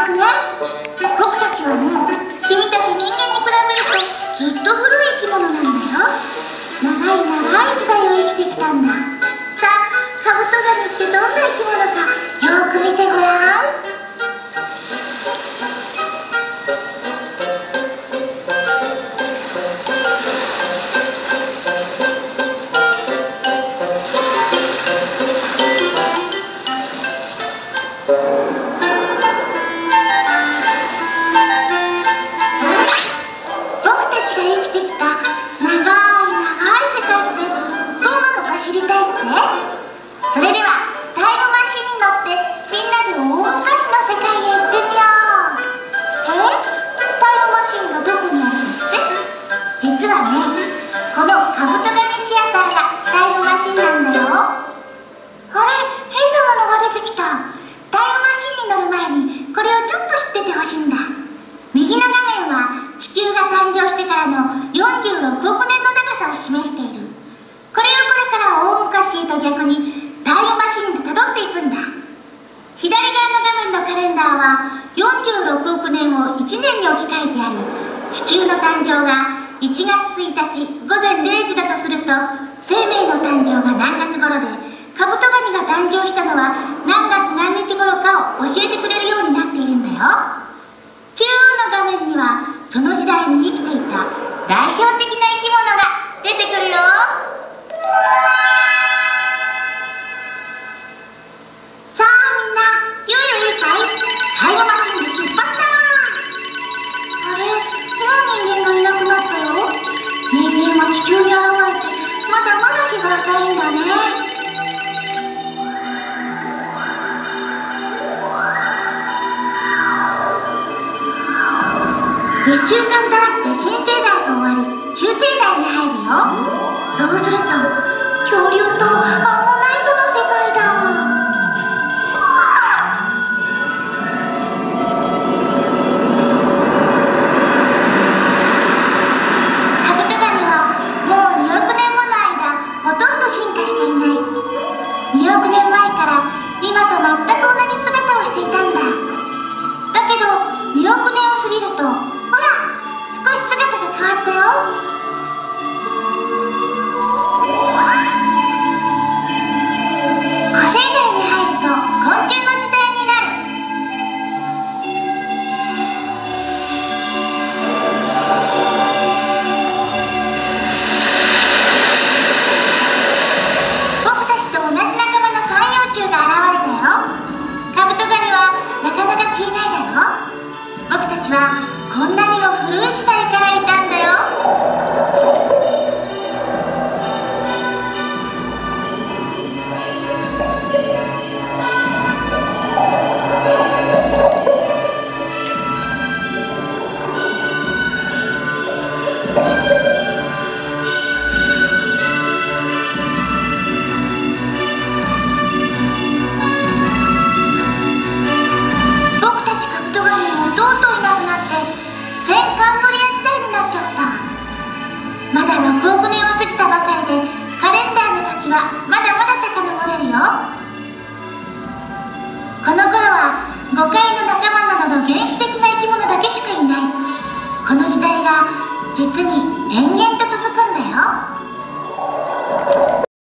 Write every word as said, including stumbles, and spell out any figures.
くね。僕たちはもう君たち人間に比べるとずっと古い生き物なんだよ。長い長い時代を生きてきたんだ。さあ、カブトガニってどんな生き物かよーく見てごらん。それではタイムマシンに乗ってみんなで大昔の世界へ行ってみよう。え？タイムマシンがどこにあるのって？実はね、このカブトガニシアターがタイムマシンなんだよ。あれ、変なものが出てきた。タイムマシンに乗る前にこれをちょっと知っててほしいんだ。右の画面は地球が誕生してからのよんじゅうろくおくねんの長さを示している。これをこれから大昔へと逆にタイムマシンでたどっていくんだ。左側の画面のカレンダーはよんじゅうろくおくねんをいちねんに置き換えてあり、地球の誕生がいちがつついたちごぜんれいじだとすると、生命の誕生が何月頃でカブトガニが誕生したのは何月何日頃かを教えてくれるようになっているんだよ。中央の画面にはその時代に生きていた代表的な生き物が出てくるよ。タイムマシンで出発だ。あれ、もう人間がいなくなったよ。人間は地球に現れてまだまだ日が浅いんだね。いっしゅうかん足らずで新生代が終わり、中生代に入るよ。そうすると恐竜とアンモナイトの世界だ。におくねんまえから今と全く同じ姿をしていたんだ。だけどにおくねんを過ぎると、ほら、少し姿が変わったよ。古生代に入ると昆虫の時代になる。僕たちと同じ仲間の三葉虫が現れたよ。カブトガニはなかなか消えないだろ。僕たちはこんなにも古い時代からいたんだよ。まだろくおくねんを過ぎたばかりで、カレンダーの先はまだまだ遡れるよ。この頃は五界の仲間などの原始的な生き物だけしかいない。この時代が実に延々と